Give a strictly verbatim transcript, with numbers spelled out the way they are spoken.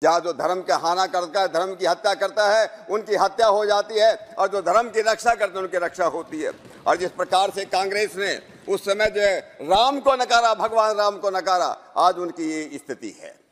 जहाँ जो धर्म के हाना करता है, धर्म की हत्या करता है, उनकी हत्या हो जाती है, और जो धर्म की रक्षा करते हैं उनकी रक्षा होती है। और जिस प्रकार से कांग्रेस ने उस समय जो है राम को नकारा, भगवान राम को नकारा, आज उनकी ये स्थिति है।